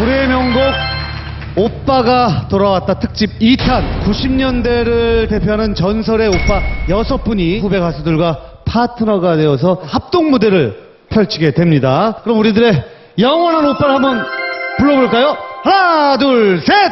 불의 명곡 오빠가 돌아왔다 특집 2탄 90년대를 대표하는 전설의 오빠 6분이 후배 가수들과 파트너가 되어서 합동 무대를 펼치게 됩니다. 그럼 우리들의 영원한 오빠를 한번 불러볼까요? 하나 둘 셋!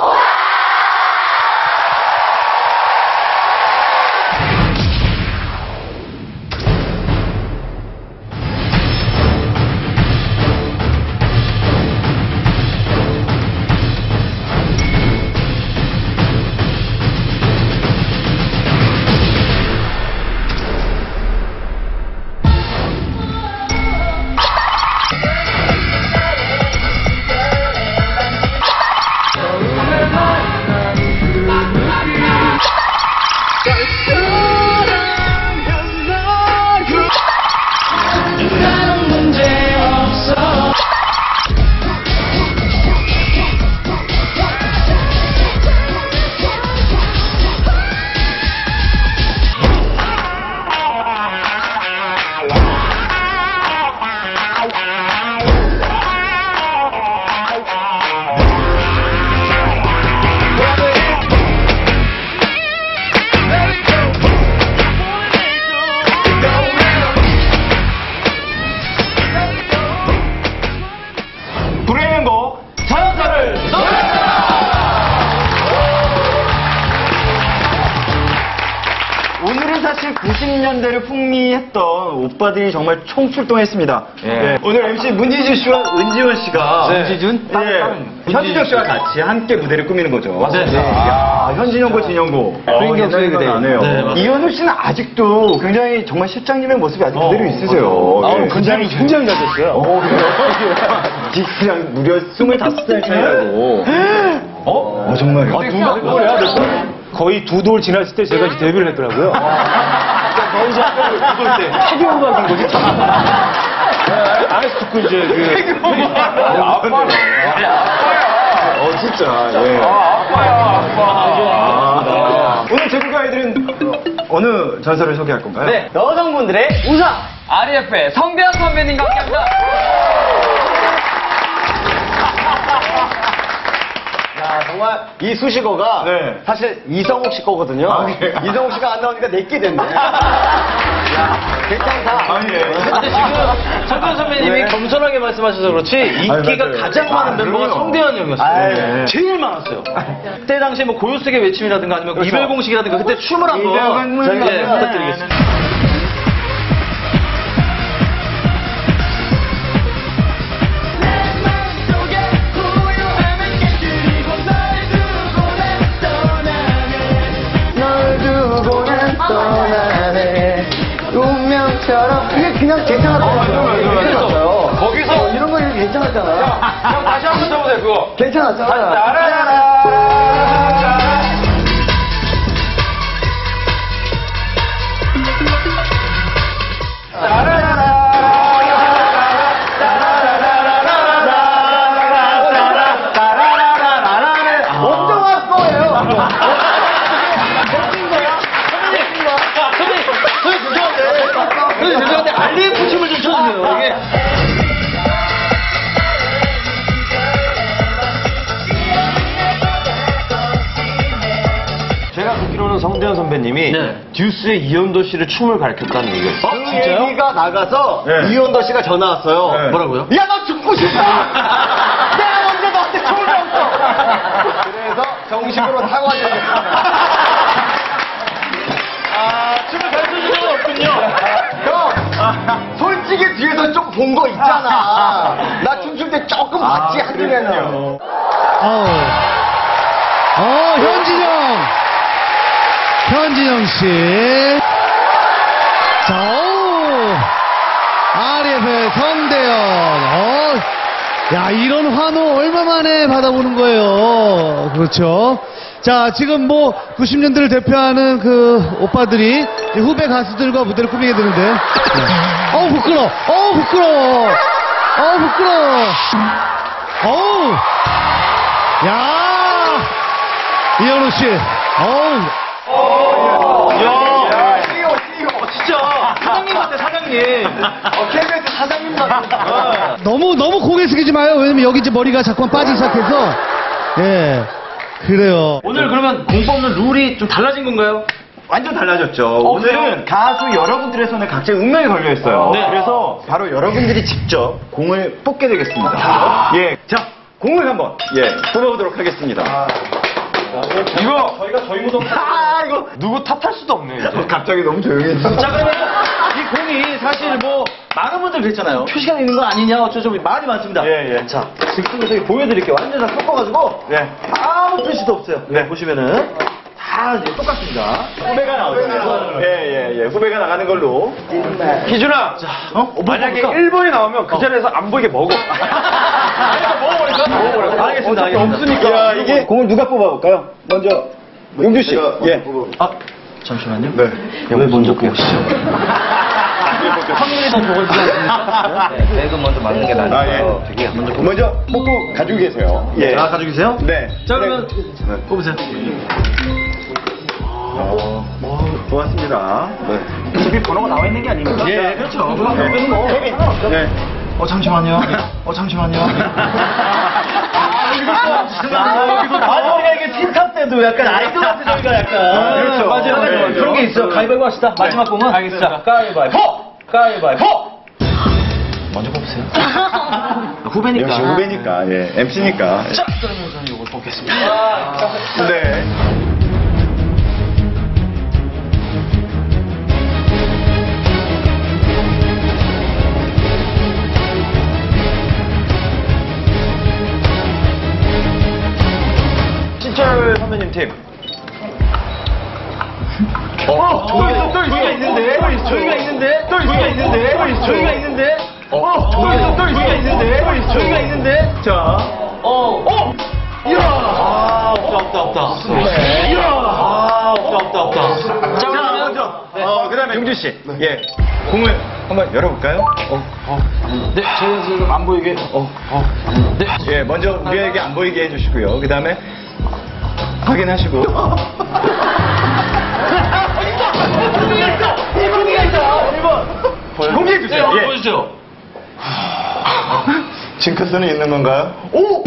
오늘은 사실 90년대를 풍미했던 오빠들이 정말 총출동했습니다. 네. 오늘 MC 문지준 씨와 은지원 씨가 문지준? 현진영 씨와 같이 함께 무대를 꾸미는 거죠. 맞아요. 야, 현진영고 진영고. 옛날에 그대요. 안 해요. 이현우 씨는 아직도 굉장히 정말 실장님의 모습이 아직 그대로 있으세요. 굉장히 잘했어요. 딕스랑 무려 25살 차이라고. 정말요? 거의 2돌 지났을 때 제가 이제 데뷔를 했더라고요. 거의 이제 2돌 때 해경음악인 거지. 안에서 듣고 이제 아빠네. 진짜. 예. 아빠야. 오늘 제주가 아이들은 어느 전설을 소개할 건가요? 네, 여성분들의 우상 RF의 성대현 선배님과 함께합니다. 야, 정말 이 수식어가 사실 이성욱 씨 거거든요. 이성욱 씨가 안 나오니까 내게 됐네. 야, 괜찮다. 근데 지금 성대현 선배님이 겸손하게 말씀하셔서 그렇지 인기가 가장 많은 멤버가 성대현 형이었어요. 제일 많았어요. 그때 당시에 뭐 고요색의 외침이라든가 아니면 이별 공식이라든가 그때 춤을 한번 저희가 부탁드리겠습니다. 운명처럼 이게 그냥 괜찮았어요. 거기서 이런 거 이렇게 괜찮았잖아. 형 다시 한 번 쳐보세요 그거. 괜찮았잖아. 먼저 할 거예요. 죄송한데 RF 춤을 좀 춰주세요. 이게. 제가 듣기로는 성대현 선배님이 듀스의 이현도 씨를 춤을 가르쳤다는 얘기였어요. 그 얘기가 나가서 이현도 씨가 전화 왔어요. 뭐라고요? 야, 너 죽고 싶다! 내가 언제 너한테 춤을 배웠어! 그래서 정식으로 사과를 춤을 가르쳐준 적은 없군요. 형, 솔직히 뒤에서 좀 본 거 있잖아. 나 춤출 때 조금 봤지, 한중에는. 현진영 씨. 자, RF의 성대현. 야, 이런 환호 얼마만에 받아보는 거예요. 그렇죠. 자, 지금 뭐 90년대를 대표하는 그 오빠들이 후배 가수들과 무대를 꾸미게 되는데. 부끄러워. 부끄러워. 야, 이현우 씨. 진짜 사장님 같아 사장님. KBS 사장님 같아. 너무 고개 신경 쓰지 마요. 왜냐면 여기 이제 머리가 자꾸만 빠지기 시작해서. 예. 그래요. 오늘 그러면 공 뽑는 룰이 좀 달라진 건가요? 완전 달라졌죠. 오늘은 가수 여러분들의 손에 각자의 운명이 걸려 있어요. 네. 그래서 바로 여러분들이 직접 공을 뽑게 되겠습니다. 예, 자 공을 한번 뽑아보도록 하겠습니다. 이거 저희 무덤 이거 누구 탓할 수도 없네. 갑자기 너무 조용해졌어. 자, 그러면 이 공이 사실 뭐 많은 분들 그랬잖아요. 표시가 있는 거 아니냐 어쩌고 말이 많습니다. 예. 자, 지금 저기 보여드릴게요. 완전 다 섞어가지고 네. 아무 표시도 없어요. 네. 보시면은 다 이제 똑같습니다. 후배가 나오잖아요. 예. 후배가 나가는 걸로. 기준아, 만약에 먹을까? 1번이 나오면 그 자리에서 안 보이게 먹어. 먹어버릴까? 알겠습니다. 어차피 없으니까. 야, 이게 공을 누가 뽑아볼까요? 먼저 용주 씨. 예. 아, 잠시만요. 네. 왜 먼저 뽑으시죠? 확률이 더 적어지지 않습니까? 네, 백은 먼저 맞는 게 나니까. 예. 먼저 뽑고 가지고 계세요. 예. 자, 가지고 계세요? 네. 자, 그러면 뽑으세요. 고맙습니다. 네. 저기 번호가 나와 있는 게 아닙니까? 예, 그렇죠. 네. 뭐. 네. 잠시만요. 잠시만요. 나중에 이게 팀탑 때도 약간 아이돌 같은 저희가 약간. 그렇죠. 맞아요. 그런 게 있어요. 가위바위보 합시다. 마지막 공은. 알겠습니다. 자, 가위바위보! 가위바위보! 먼저 뽑으세요. 후배니까. 역시 후배니까, 예. MC니까. 자, 그러면 저는 이걸 뽑겠습니다. 네. 신철 선배님 팀. 저희가 있는데? 저희가 있는데? 저희가 있는데? 저희가 있는데? 저희가 있는데? 자. 이야! 없다. 이야! 없다. 자, 그러면 그 다음에 용주 씨. 예. 공을 한번 열어볼까요? 네, 저희가 지금 안 보이게. 네. 예, 먼저 우리에게 안 보이게 해주시고요. 그 다음에 확인하시고. 이 공기가 있어! 1번! 공개해주세요. 네, 보여주세요. 징크스는 있는 건가요? 오!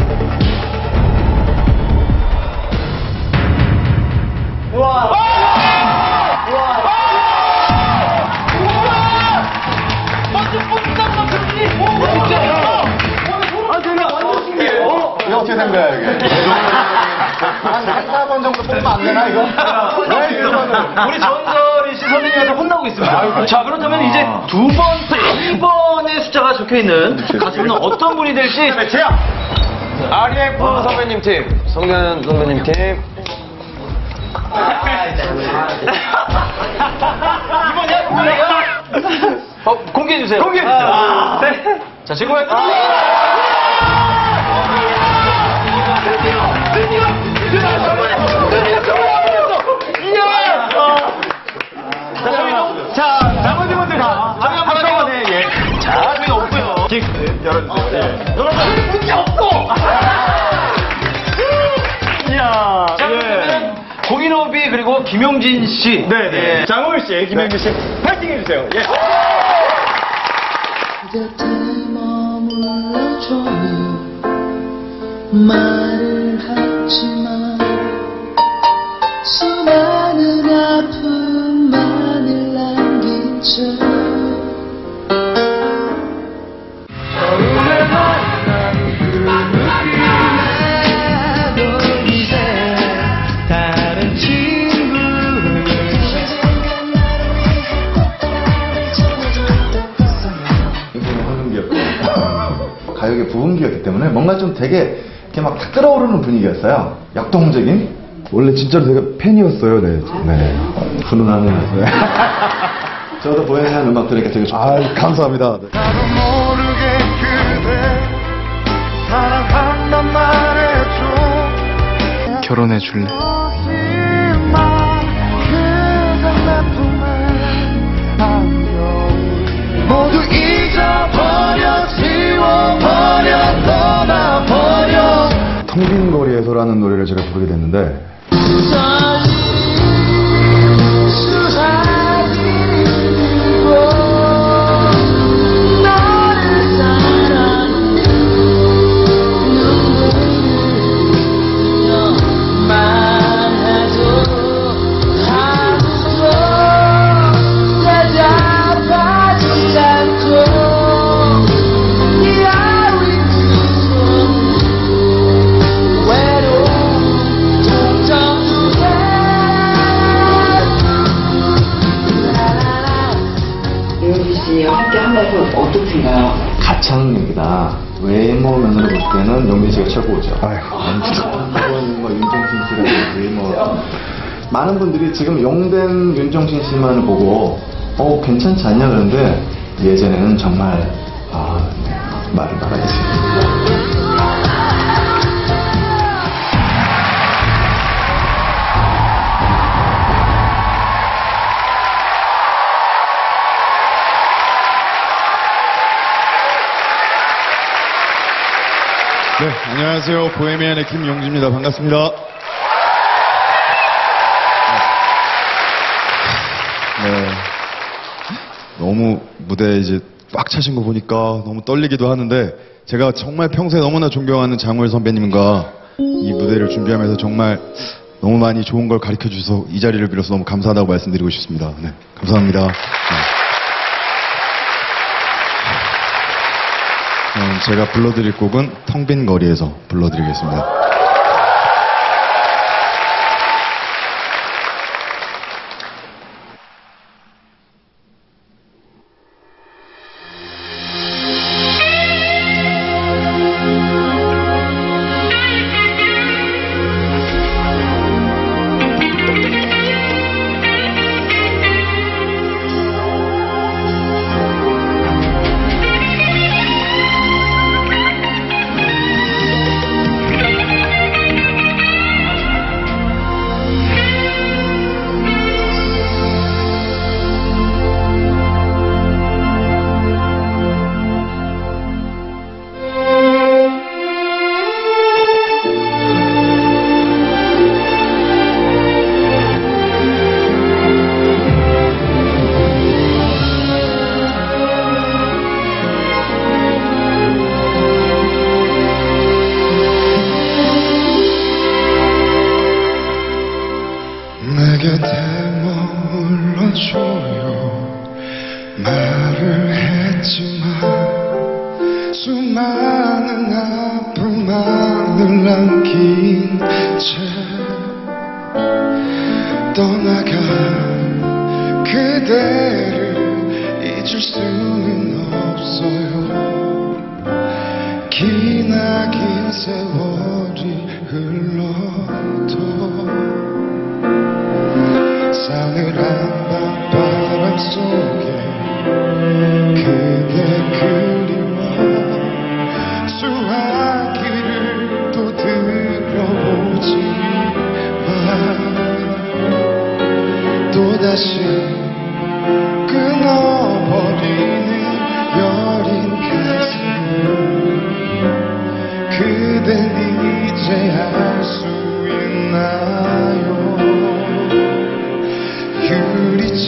어떻게 된 거야, 이게? 한 4번 정도 뽑으면 안 되나, 이거? 우리 전설이 씨 선생님한테 혼나고 있습니다. 자, 그렇다면 이제 두 번째 2번의 숫자가 적혀있는 가수는 어떤 분이 될지. 제야! RF 선배님 팀, 성현 선배님 팀. 이번이야? 공개해주세요. 공개해주세요. 네. 자, 지금 자, 나머지 분들 다. 한꺼번에, 예. 자, 저희 없고요. 열어주세요. 예. 여러분, 문제 없고! 이야. 자, 그러면 고인호비 그리고 김용진 씨. 네네. 장호일 씨, 김현규 씨, 파이팅 해주세요. 예. 곁에 머물러줘요. 말을 하지만 수많은 아픔만을 남긴 채 다른 친구를 굉장히 황금기였고 가요계 부흥기였기 때문에 뭔가 좀 되게 이렇게 막 탁 끓어오르는 분위기였어요. 역동적인. 원래 진짜로 제가 팬이었어요. 네. 훈훈하네요. 저도 보현이한 음악 들으니까 되게 좋아요. 아, 감사합니다. 네. 결혼해 줄래? 모두 잊어버려 지워버려 떠나버려 텅 빈 거리에서라는 노래를 제가 부르게 됐는데 너를 사랑해 연기다. 외모 면으로 볼 때는 영민 씨가 최고죠. 아유, 이건 뭐 윤종신 씨라든지 뭐 많은 분들이 지금 용된 윤종신 씨만을 보고 괜찮지 않냐 그러는데 예전에는 정말 네, 말을 말아야지. 네, 안녕하세요. 보헤미안의 김용주입니다. 반갑습니다. 네. 너무 무대에 이제 꽉 차신 거 보니까 너무 떨리기도 하는데 제가 정말 평소에 너무나 존경하는 장우열 선배님과 이 무대를 준비하면서 정말 너무 많이 좋은 걸 가르쳐 주셔서 이 자리를 빌어서 너무 감사하다고 말씀드리고 싶습니다. 네, 감사합니다. 네. 제가 불러드릴 곡은 텅 빈 거리에서 불러드리겠습니다. 내 곁에 머물러줘요. 말을 했지만 수많은 아픔만을 남긴 채 떠나간 그대를 잊을 수는 없어요. 기나긴 세월이 흘러도 싸늘한 밤바람 속에 그대 그리워 수화기를 또 들여보지만 또다시 끊어버리는 여린 가슴 그댄 이제 알 수 있나요? 유리창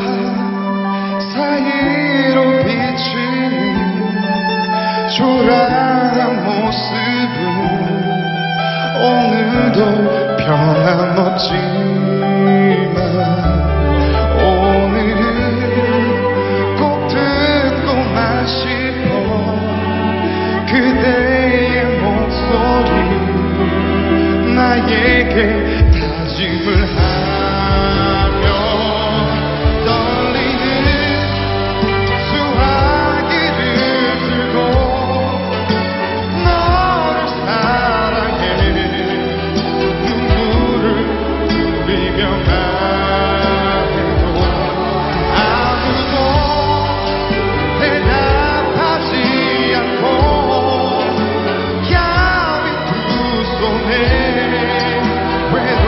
사이로 비치는 초라한 모습은 오늘도 변함없지만 오늘은 꼭 듣고만 싶어 그대의 목소리 나에게 다짐을 하며 떨리는 수화기를 들고 너를 사랑해 눈물을 흘리며 말해도 아무도 대답하지 않고 야윈 두 손에 외로운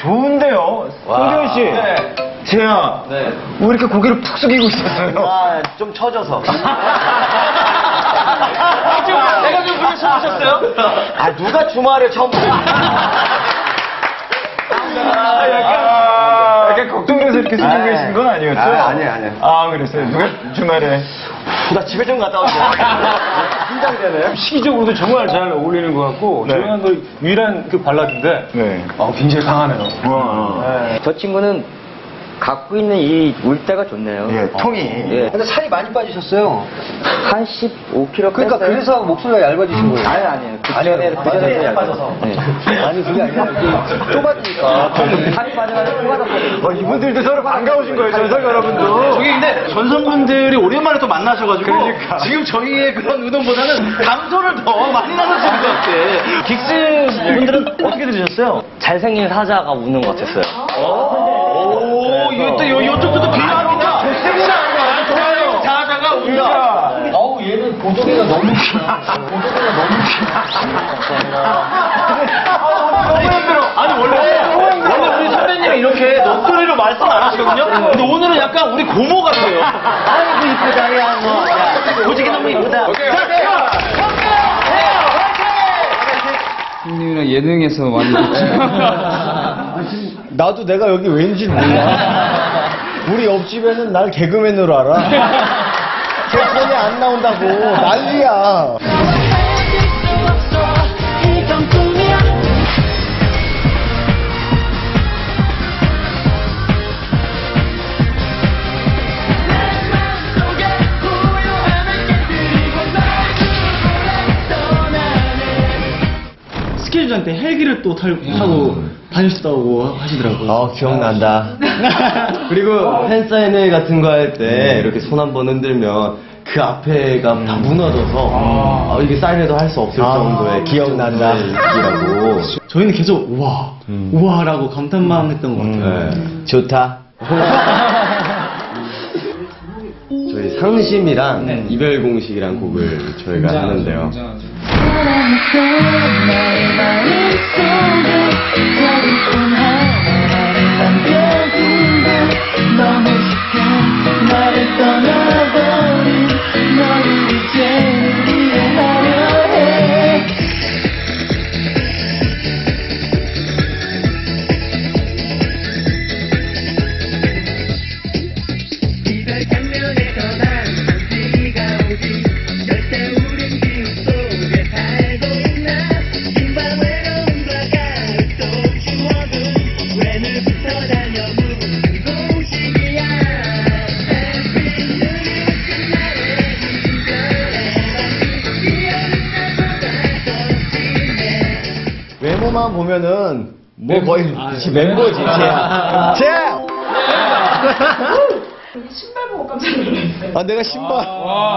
좋은데요. 송재현 씨. 네. 재야. 네. 왜 이렇게 고개를 푹 숙이고 있었어요? 아, 좀 처져서. 내가 좀 물을 쳐주셨어요? 아, 누가 주말에 처음 보고. 약간 걱정돼서 이렇게 숙이고 계신 건 아니었죠? 아니에요. 아, 그랬어요. 누가 주말에. 나 집에 좀 갔다 올게요. 긴장되네. 시기적으로도 정말 잘 어울리는 것 같고 네. 조용한 거 유일한 그 발라드인데 네. 굉장히 강하네요. 저 친구는 갖고 있는 이 물때가 좋네요. 예, 통이. 예. 근데 살이 많이 빠지셨어요. 한 15kg 그러니까 뺐어요. 그래서 목소리가 얇아지신 거예요. 아니에요. 그 전에 빠져서. 네. 아니, 그게 아니라 이게 좁아지니까. 살이 빠져가지고 코가 더 이분들도 서로 반가우신 거예요, 전설 여러분도. 저기 근데 전선분들이 오랜만에 또 만나셔가지고 지금 저희의 그런 의도보다는 감소를 더 많이 나누시는 것 같아. 긱스 분들은 어떻게 들으셨어요? 잘생긴 사자가 우는 것 같았어요. 오, 이것도 이쪽부터 비교합니다. 좋습니다. 좋아요. 자자가 운다. 어우, 얘는 보조개가 너무 귀여워. 아니 원래 우리 선배님이 이렇게 넋두리로 말씀 안 하시거든요. 근데 오늘은 약간 우리 고모 같아요. 아이고 이쁘다 야 뭐. 야, 보지기 너무 이쁘다. 형님이랑 예능에서 많이 봤죠. 나도 내가 여기 왠지 몰라. 우리 옆집에는 날 개그맨으로 알아. 제 손에 안 나온다고 난리야. 스케줄장 때 헬기를 또 타고 다니셨다고 하시더라고요. 기억난다. 그리고 팬사인회 같은 거 할 때 이렇게 손 한번 흔들면 그 앞에가 다 무너져서 이게 사인회도 할 수 없을 정도의 기억난다. 이라고. 저희는 계속 우와라고 감탄만 했던 것 같아요. 좋다. 저희 상심이랑 이별 공식이란 곡을 저희가 하는데요. 외모만 보면은 뭐 거의 멤버지. 쟤. 신발 보고 깜짝 놀랐어요. 내가 신발.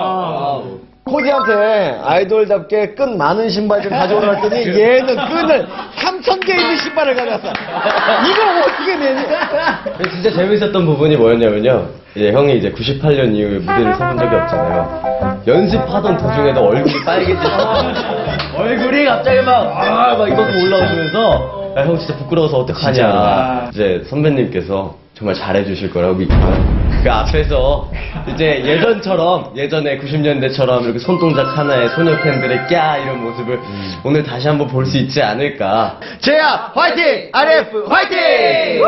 코디한테 아이돌답게 끈 많은 신발 좀 가져오라 했더니 얘는 끈을 3,000개 있는 신발을 가져왔어. 이거 어떻게 내니? 진짜 재밌었던 부분이 뭐였냐면요. 이제 형이 이제 98년 이후에 무대를 서본 적이 없잖아요. 연습하던 도중에도 얼굴이 빨개지고 얼굴이 갑자기 막 이것도 올라오시면서 야, 형 진짜 부끄러워서 어떡하냐. 이제 선배님께서 정말 잘해주실 거라고 믿고 그 앞에서 이제 예전에 90년대처럼 이렇게 손동작 하나에 소녀 팬들의 꺄 이런 모습을 오늘 다시 한번 볼 수 있지 않을까. 제야 화이팅! RF 화이팅!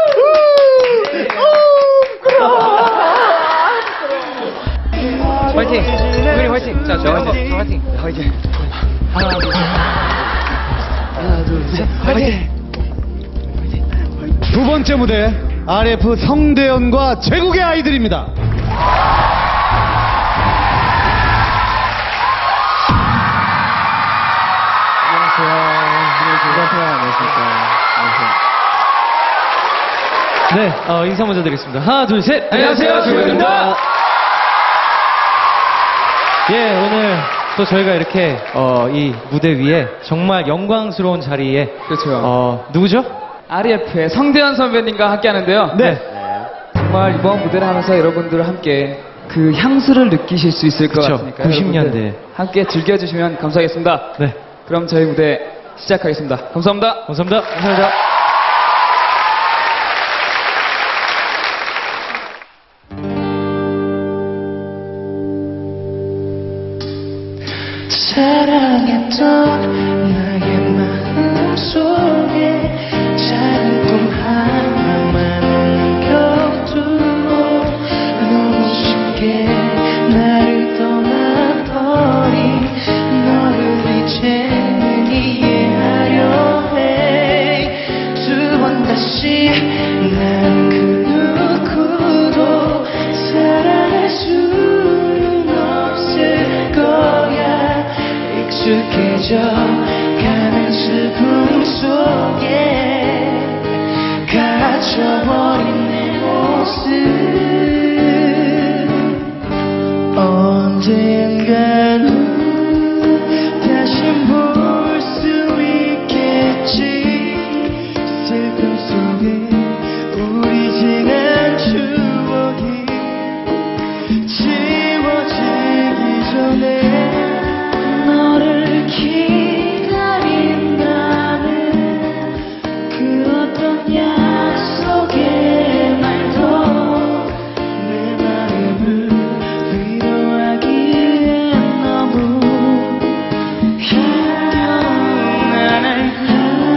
화이팅! 우리 화이팅! 자, 저 화이팅! 화이팅! 하나, 둘, 셋! 화이팅! 두 번째 무대 RF 성대현과 제국의 아이들입니다. 네, 인사 먼저 드리겠습니다. 하나, 둘, 셋. 안녕하세요, 제국입니다. 예, 오늘 또 저희가 이렇게 이 무대 위에 정말 영광스러운 자리에 그렇죠. 누구죠? RF의 성대현 선배님과 함께 하는데요. 네. 정말 이번 무대를 하면서 여러분들과 함께 그 향수를 느끼실 수 있을 것 그쵸, 같으니까 90년대. 여러분들 함께 즐겨주시면 감사하겠습니다. 네. 그럼 저희 무대 시작하겠습니다. 감사합니다. 감사합니다. 감사합니다. 나의 마음속에 작은 꿈 하나만 남겨두고 너무 쉽게 나를 떠나버린 너를 이제는 이해하려 해. 두 번 다시 난 그 누구도 사랑할 수는 없을 거야. 익숙해져 가는 슬픔 속에 갇혀버린 내 모습. 언젠가는 다시 볼 수 있겠지. 슬픔 속에 우리 지난 추억이 지워지기 전에 너를 기다린다는 그 어떤 약속의 말도 내 마음을 위로하기엔 너무 힘겨운 알까.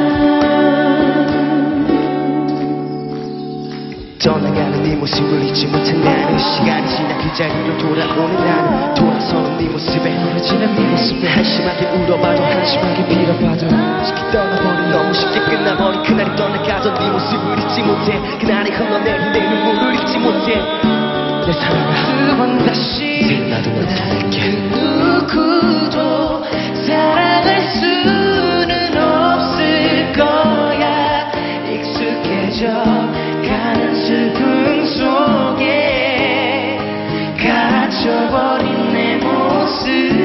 떠나가는 네 모습을 잊지 못한 나는 시간이 지나 그 자리로 돌아오는 나는 돌아서는 네 모습에 멀어지는 네 모습에 한심하게 울어봐도 한심하게 빌어봐도 쉽게 떠나버린 너무 쉽게 끝나버린 그날이 떠나가던 네 모습을 잊지 못해. 그날이 흘러내린 내 눈물을 잊지 못해. 내 사랑아 두 번 다시 나도 널 사랑할게. 누구도 사랑할 수는 없을 거야. 익숙해져 가는 슬픔 속에 갇혀버린 내 모습.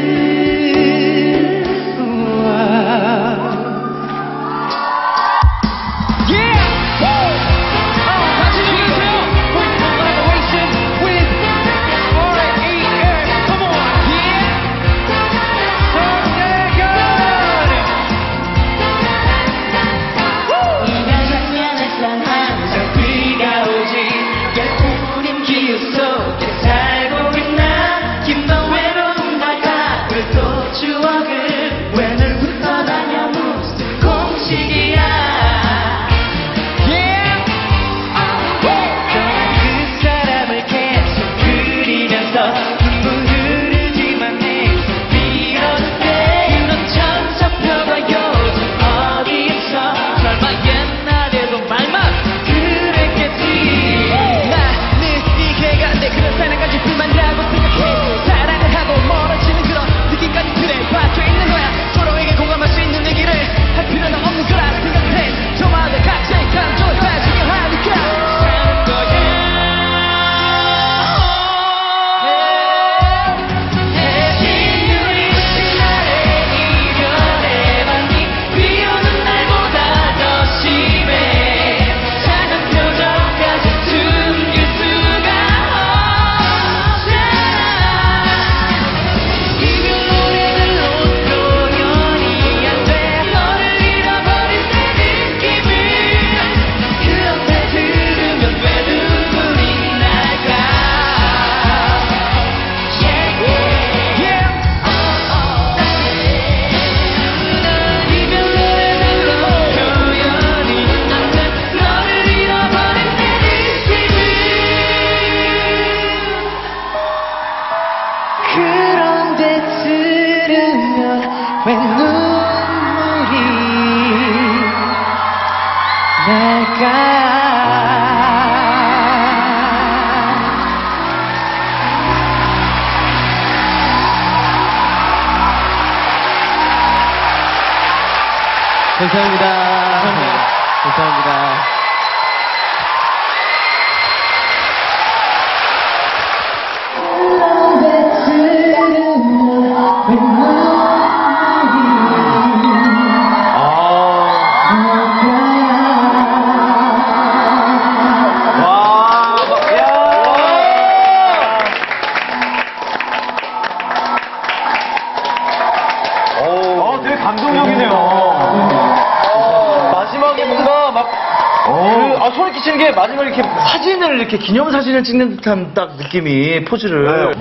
왜 눈물이 날까. 감사합니다. 감사합니다. 되게 감동적이네요. 마지막에 뭔가 막 아, 소름 끼치는 게 마지막에 이렇게 사진을 이렇게 기념사진을 찍는 듯한 딱 느낌이 포즈를.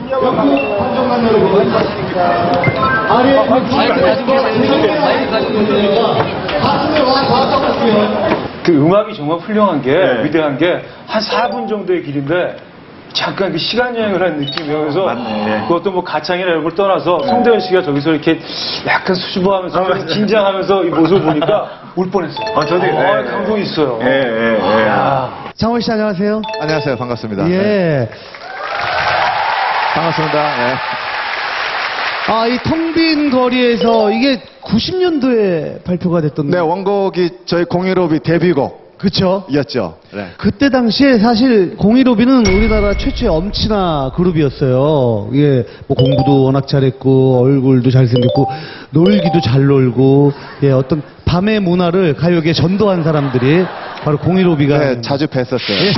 그 음악이 정말 훌륭한 게, 위대한 게, 한 4분 정도의 길인데, 잠깐 그 시간 여행을 한 느낌이어서 그것도 뭐 가창이나 이런 걸 떠나서 송대현 씨가 저기서 이렇게 약간 수줍어하면서 긴장하면서 이 모습을 보니까 울 뻔했어요. 저도 감동이 있어요. 장원 씨 안녕하세요. 안녕하세요. 반갑습니다. 예. 반갑습니다. 네. 아, 이 텅 빈 거리에서 이게 90년도에 발표가 됐던. 네, 원곡이 저희 015비 데뷔곡. 그쵸. 이었죠. 네. 그때 당시에 사실 015B는 우리나라 최초의 엄친아 그룹이었어요. 예, 뭐 공부도 워낙 잘했고, 얼굴도 잘생겼고, 놀기도 잘 놀고, 예, 어떤 밤의 문화를 가요계에 전도한 사람들이 바로 015B가. 네, 자주 뵀었어요.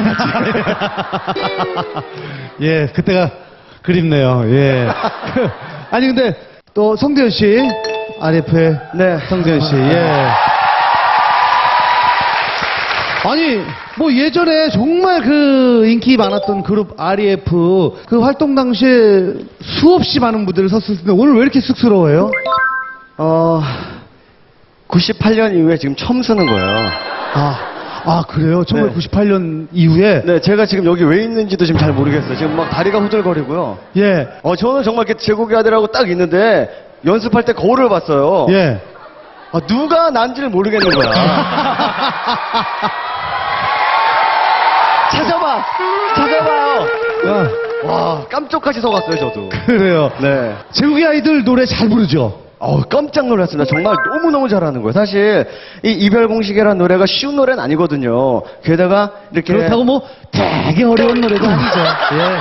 예, 그때가 그립네요. 예. 아니, 근데 또 성대현 씨, RF의 네. 성대현 씨, 예. 아니, 뭐 예전에 정말 그 인기 많았던 그룹 REF 그 활동 당시에 수없이 많은 무대를 섰을 텐데 오늘 왜 이렇게 쑥스러워요? 98년 이후에 지금 처음 쓰는 거예요. 아, 그래요? 정말 네. 98년 이후에? 네, 제가 지금 여기 왜 있는지도 지금 잘 모르겠어요. 지금 막 다리가 후들거리고요. 예. 저는 정말 이렇게 제국의 아들하고 딱 있는데 연습할 때 거울을 봤어요. 예. 누가 난지를 모르겠는 거야. 찾아봐요. 와, 깜짝같이 속았어요, 저도. 그래요. 네. 제국의 아이들 노래 잘 부르죠? 깜짝 놀랐습니다. 정말 너무너무 잘하는 거예요. 사실, 이 이별공식이라는 노래가 쉬운 노래는 아니거든요. 게다가 이렇게. 그렇다고 뭐 되게 어려운 노래도 아니죠. 예.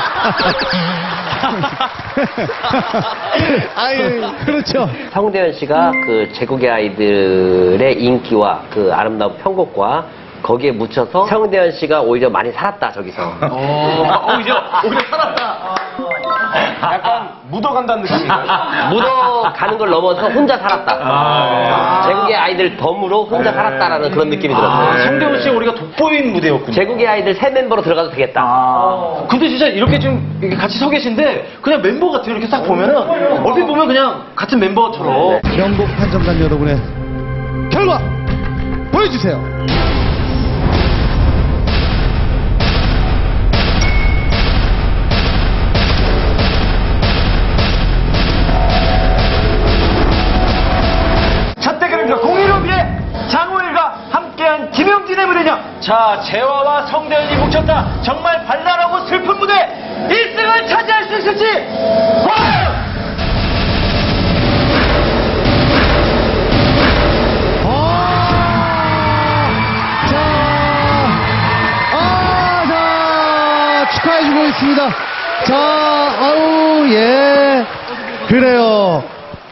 아유, 그렇죠. 성대현 씨가 그 제국의 아이들의 인기와 그 아름다운 편곡과 거기에 묻혀서 성대현 씨가 오히려 많이 살았다, 저기서. 오히려 살았다. 약간 묻어간다는 느낌인가요? 묻어가는 걸 넘어서 혼자 살았다. 제국의 아이들 덤으로 혼자 살았다라는 그런 느낌이 들었어요. 성대현 씨 우리가 돋보인 무대였군요. 제국의 아이들 새 멤버로 들어가도 되겠다. 근데 진짜 이렇게 좀 이렇게 같이 서 계신데 그냥 멤버 같아요. 이렇게 딱 보면은 얼핏 보면 그냥 같은 멤버처럼. 명곡 판정단 여러분의 결과 보여주세요. 첫 대결입니다. 015B의 장호일과 함께한 김용진의 무대냐. 자, 재화와 성대현이 뭉쳤다. 정말 발랄하고 슬픈 무대 1등을 차지할 수 있을지. 과연! 축하해주고 있습니다. 자, 아우, 예. 그래요.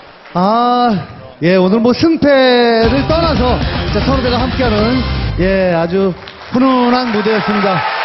예, 오늘 뭐 승패를 떠나서 진짜 서로대가 함께하는, 예, 아주 훈훈한 무대였습니다.